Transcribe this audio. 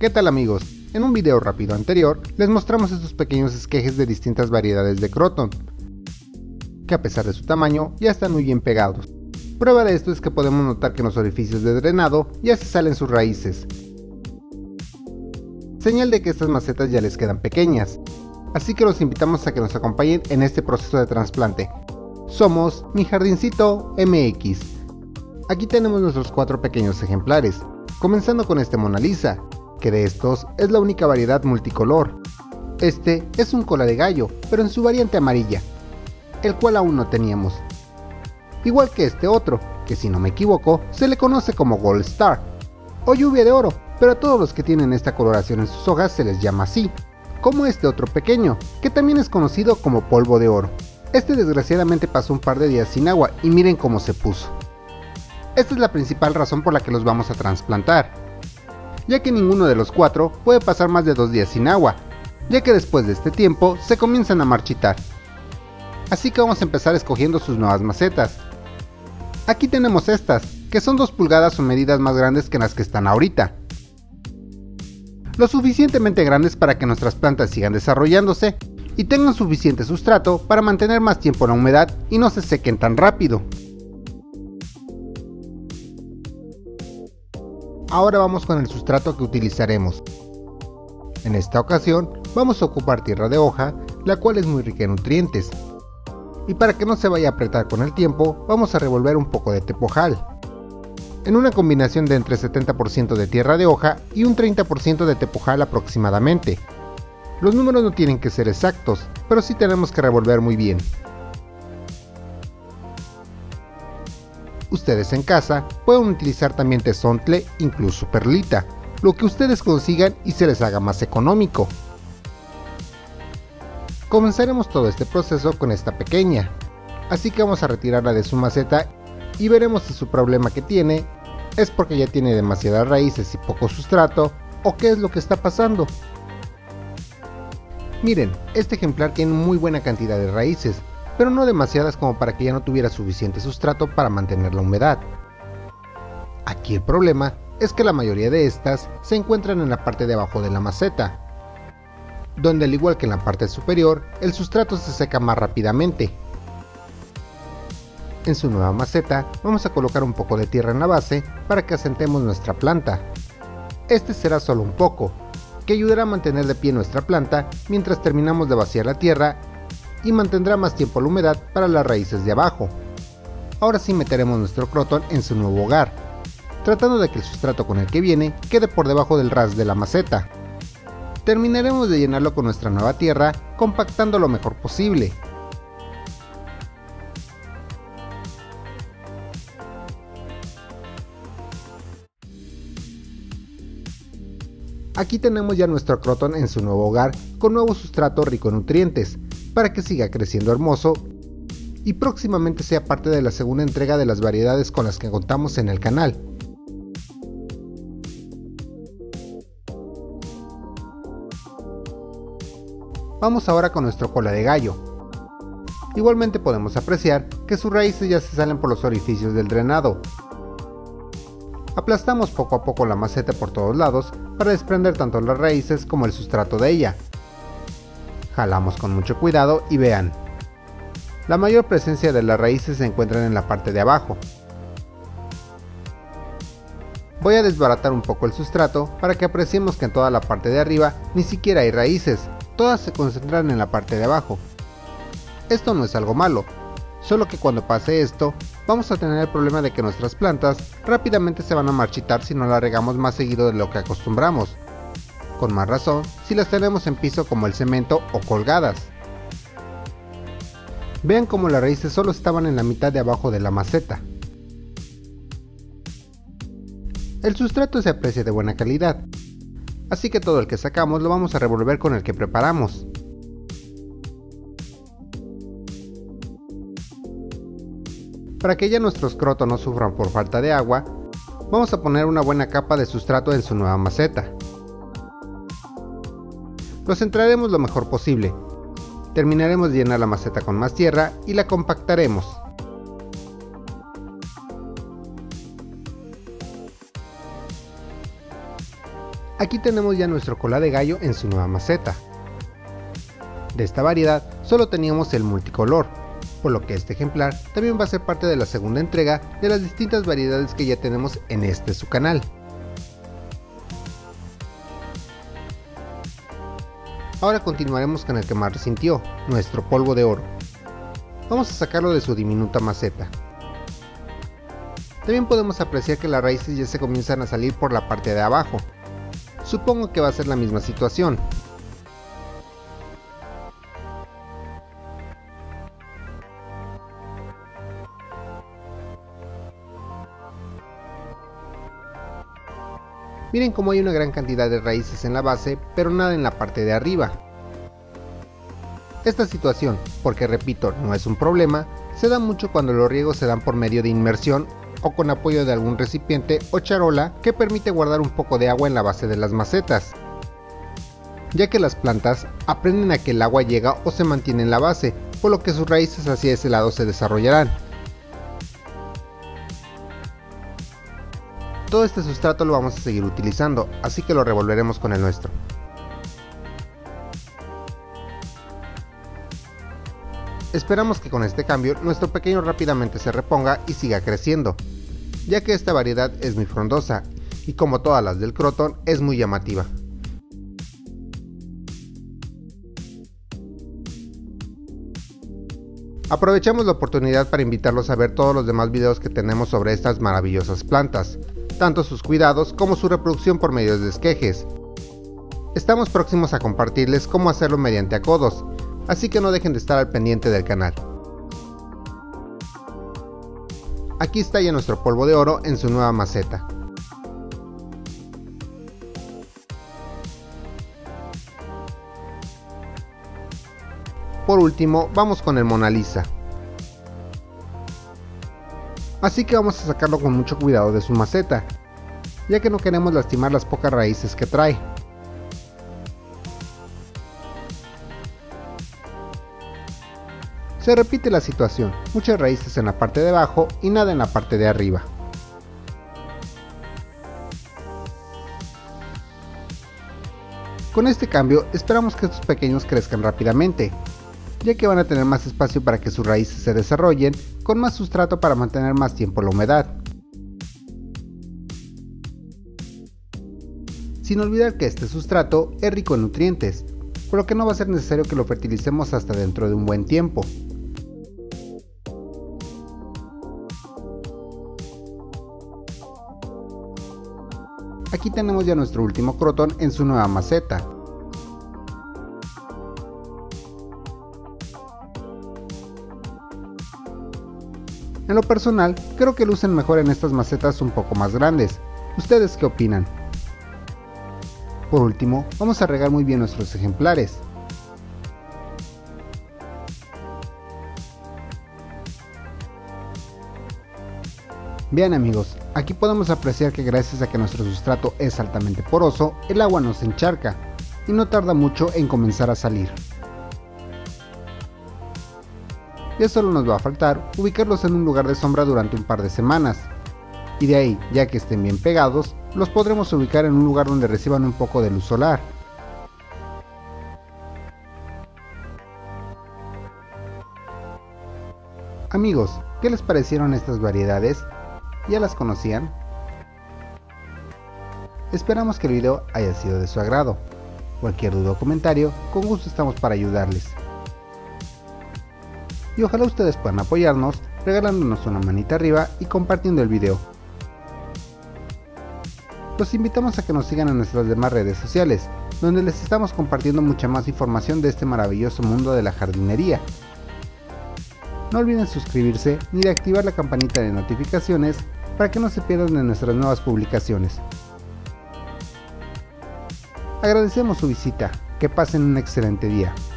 ¿Qué tal amigos? En un video rápido anterior les mostramos estos pequeños esquejes de distintas variedades de croton, que a pesar de su tamaño ya están muy bien pegados. Prueba de esto es que podemos notar que en los orificios de drenado ya se salen sus raíces, señal de que estas macetas ya les quedan pequeñas, así que los invitamos a que nos acompañen en este proceso de trasplante. Somos Mi Jardincito MX. Aquí tenemos nuestros 4 pequeños ejemplares, comenzando con este Mona Lisa, que de estos es la única variedad multicolor. Este es un cola de gallo, pero en su variante amarilla, el cual aún no teníamos. Igual que este otro, que si no me equivoco, se le conoce como Gold Star, o lluvia de oro, pero a todos los que tienen esta coloración en sus hojas se les llama así, como este otro pequeño, que también es conocido como polvo de oro. Este desgraciadamente pasó un par de días sin agua y miren cómo se puso. Esta es la principal razón por la que los vamos a trasplantar, ya que ninguno de los 4 puede pasar más de 2 días sin agua, ya que después de este tiempo se comienzan a marchitar. Así que vamos a empezar escogiendo sus nuevas macetas. Aquí tenemos estas, que son 2 pulgadas o medidas más grandes que las que están ahorita. Lo suficientemente grandes para que nuestras plantas sigan desarrollándose y tengan suficiente sustrato para mantener más tiempo la humedad y no se sequen tan rápido. Ahora vamos con el sustrato que utilizaremos. En esta ocasión vamos a ocupar tierra de hoja, la cual es muy rica en nutrientes. Y para que no se vaya a apretar con el tiempo, vamos a revolver un poco de tepojal, en una combinación de entre 70% de tierra de hoja y un 30% de tepojal aproximadamente. Los números no tienen que ser exactos, pero sí tenemos que revolver muy bien. Ustedes en casa pueden utilizar también tezontle, incluso perlita, lo que ustedes consigan y se les haga más económico. Comenzaremos todo este proceso con esta pequeña, así que vamos a retirarla de su maceta y veremos si su problema que tiene es porque ya tiene demasiadas raíces y poco sustrato, o qué es lo que está pasando. Miren, este ejemplar tiene muy buena cantidad de raíces, pero no demasiadas como para que ya no tuviera suficiente sustrato para mantener la humedad. Aquí el problema es que la mayoría de estas se encuentran en la parte de abajo de la maceta, donde al igual que en la parte superior, el sustrato se seca más rápidamente. En su nueva maceta vamos a colocar un poco de tierra en la base para que asentemos nuestra planta. Este será solo un poco, que ayudará a mantener de pie nuestra planta mientras terminamos de vaciar la tierra y mantendrá más tiempo la humedad para las raíces de abajo. Ahora sí meteremos nuestro croton en su nuevo hogar, tratando de que el sustrato con el que viene quede por debajo del ras de la maceta. Terminaremos de llenarlo con nuestra nueva tierra, compactando lo mejor posible. Aquí tenemos ya nuestro croton en su nuevo hogar, con nuevo sustrato rico en nutrientes, para que siga creciendo hermoso y próximamente sea parte de la segunda entrega de las variedades con las que contamos en el canal. Vamos ahora con nuestro cola de gallo. Igualmente podemos apreciar que sus raíces ya se salen por los orificios del drenado. Aplastamos poco a poco la maceta por todos lados para desprender tanto las raíces como el sustrato de ella. Jalamos con mucho cuidado y vean, la mayor presencia de las raíces se encuentran en la parte de abajo. Voy a desbaratar un poco el sustrato para que apreciemos que en toda la parte de arriba ni siquiera hay raíces, todas se concentran en la parte de abajo. Esto no es algo malo, solo que cuando pase esto, vamos a tener el problema de que nuestras plantas rápidamente se van a marchitar si no las regamos más seguido de lo que acostumbramos. Con más razón si las tenemos en piso como el cemento o colgadas. Vean cómo las raíces solo estaban en la mitad de abajo de la maceta. El sustrato se aprecia de buena calidad, así que todo el que sacamos lo vamos a revolver con el que preparamos. Para que ya nuestros croton no sufran por falta de agua, vamos a poner una buena capa de sustrato en su nueva maceta. Lo centraremos lo mejor posible. Terminaremos de llenar la maceta con más tierra y la compactaremos. Aquí tenemos ya nuestro cola de gallo en su nueva maceta. De esta variedad solo teníamos el multicolor, por lo que este ejemplar también va a ser parte de la segunda entrega de las distintas variedades que ya tenemos en su canal. Ahora continuaremos con el que más resintió, nuestro polvo de oro. Vamos a sacarlo de su diminuta maceta. También podemos apreciar que las raíces ya se comienzan a salir por la parte de abajo. Supongo que va a ser la misma situación. Miren cómo hay una gran cantidad de raíces en la base, pero nada en la parte de arriba. Esta situación, porque repito, no es un problema, se da mucho cuando los riegos se dan por medio de inmersión o con apoyo de algún recipiente o charola que permite guardar un poco de agua en la base de las macetas, ya que las plantas aprenden a que el agua llega o se mantiene en la base, por lo que sus raíces hacia ese lado se desarrollarán. Todo este sustrato lo vamos a seguir utilizando, así que lo revolveremos con el nuestro. Esperamos que con este cambio nuestro pequeño rápidamente se reponga y siga creciendo, ya que esta variedad es muy frondosa y como todas las del Croton es muy llamativa. Aprovechamos la oportunidad para invitarlos a ver todos los demás videos que tenemos sobre estas maravillosas plantas, tanto sus cuidados como su reproducción por medio de esquejes. Estamos próximos a compartirles cómo hacerlo mediante acodos, así que no dejen de estar al pendiente del canal. Aquí está ya nuestro polvo de oro en su nueva maceta. Por último, vamos con el Mona Lisa. Así que vamos a sacarlo con mucho cuidado de su maceta, ya que no queremos lastimar las pocas raíces que trae. Se repite la situación, muchas raíces en la parte de abajo y nada en la parte de arriba. Con este cambio esperamos que estos pequeños crezcan rápidamente, ya que van a tener más espacio para que sus raíces se desarrollen, con más sustrato para mantener más tiempo la humedad. Sin olvidar que este sustrato es rico en nutrientes, por lo que no va a ser necesario que lo fertilicemos hasta dentro de un buen tiempo. Aquí tenemos ya nuestro último Croton en su nueva maceta. En lo personal, creo que lucen mejor en estas macetas un poco más grandes. ¿Ustedes qué opinan? Por último, vamos a regar muy bien nuestros ejemplares. Bien amigos, aquí podemos apreciar que gracias a que nuestro sustrato es altamente poroso, el agua no se encharca y no tarda mucho en comenzar a salir. Ya solo nos va a faltar ubicarlos en un lugar de sombra durante un par de semanas, y de ahí, ya que estén bien pegados, los podremos ubicar en un lugar donde reciban un poco de luz solar. Amigos, ¿qué les parecieron estas variedades? ¿Ya las conocían? Esperamos que el video haya sido de su agrado. Cualquier duda o comentario, con gusto estamos para ayudarles. Y ojalá ustedes puedan apoyarnos regalándonos una manita arriba y compartiendo el video. Los invitamos a que nos sigan en nuestras demás redes sociales, donde les estamos compartiendo mucha más información de este maravilloso mundo de la jardinería. No olviden suscribirse ni de activar la campanita de notificaciones para que no se pierdan de nuestras nuevas publicaciones. Agradecemos su visita, que pasen un excelente día.